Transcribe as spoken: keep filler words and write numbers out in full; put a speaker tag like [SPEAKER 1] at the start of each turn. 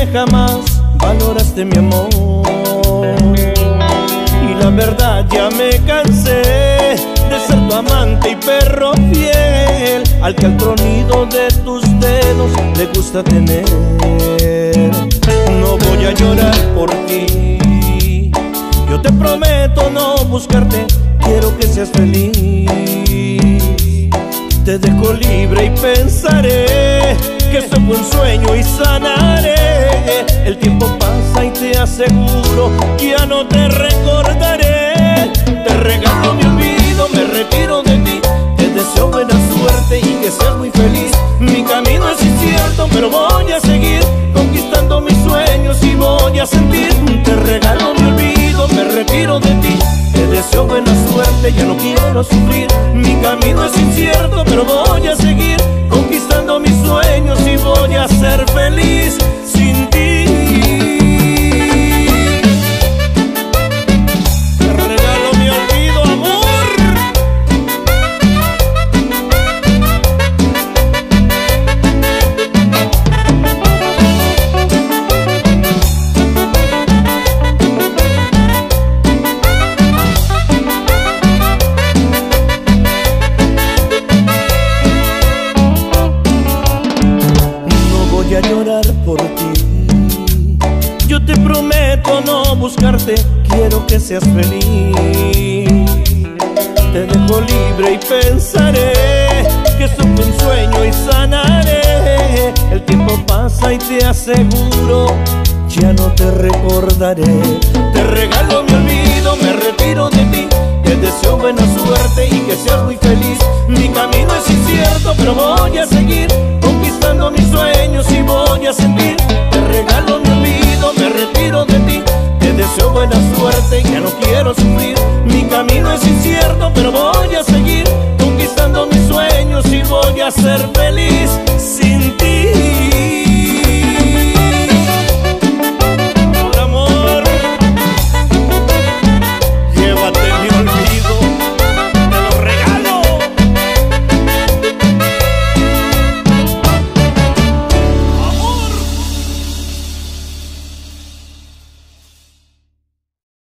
[SPEAKER 1] jamás valoraste mi amor. Y la verdad ya me cansé de ser tu amante y perro fiel, al que al tronido de tus dedos le gusta tener. No voy a llorar por ti, yo te prometo no buscarte, quiero que seas feliz. Te dejo libre y pensaré que esto fue un sueño y sanaré. El tiempo pasa y te aseguro que ya no te recordaré. Te regalo mi olvido, me retiro de ti, te deseo buena suerte y que seas muy feliz. Mi camino es incierto, pero voy a seguir conquistando mis sueños y voy a sentir. Te regalo mi olvido, me retiro de ti, te deseo buena suerte, ya no quiero sufrir. Mi camino es incierto, pero voy a seguir conquistando mis sueños y voy a ser feliz sin ti. Te regalo mi olvido, amor. Voy a llorar por ti, yo te prometo no buscarte, quiero que seas feliz. Te dejo libre y pensaré que esto fue un sueño y sanaré. El tiempo pasa y te aseguro ya no te recordaré. Te regalo mi olvido, me retiro de ti, te deseo buena suerte y que seas muy feliz. Mi camino es incierto, pero voy a seguir conquistando mis sueños y voy a sentir. Te regalo mi olvido, me retiro de ti, te deseo buena suerte y ya no quiero sufrir. Mi camino es incierto, pero voy a seguir conquistando mis sueños y voy a ser feliz. Sí.